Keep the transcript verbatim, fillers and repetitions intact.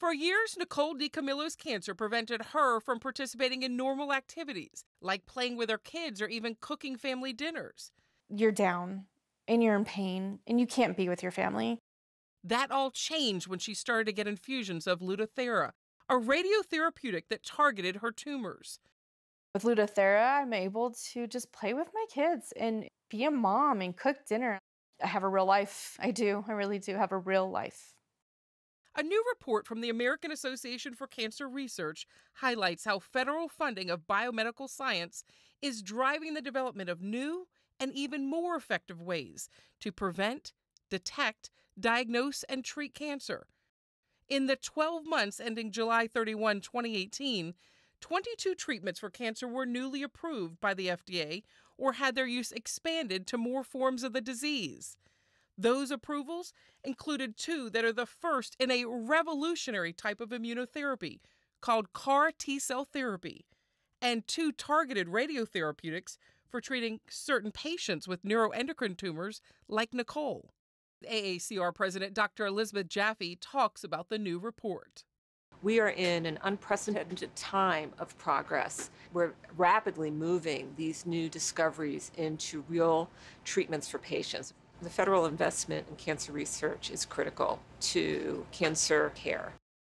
For years, Nicole DiCamillo's cancer prevented her from participating in normal activities, like playing with her kids or even cooking family dinners. You're down, and you're in pain, and you can't be with your family. That all changed when she started to get infusions of Lutathera, a radio-therapeutic that targeted her tumors. With Lutathera, I'm able to just play with my kids and be a mom and cook dinner. I have a real life. I do. I really do have a real life. A new report from the American Association for Cancer Research highlights how federal funding of biomedical science is driving the development of new and even more effective ways to prevent, detect, diagnose, and treat cancer. In the twelve months ending July thirty-first, twenty eighteen, twenty-two treatments for cancer were newly approved by the F D A or had their use expanded to more forms of the disease. Those approvals included two that are the first in a revolutionary type of immunotherapy called C A R T-cell therapy, and two targeted radiotherapeutics for treating certain patients with neuroendocrine tumors like Nicole. A A C R President Doctor Elizabeth Jaffee talks about the new report. We are in an unprecedented time of progress. We're rapidly moving these new discoveries into real treatments for patients. The federal investment in cancer research is critical to cancer care.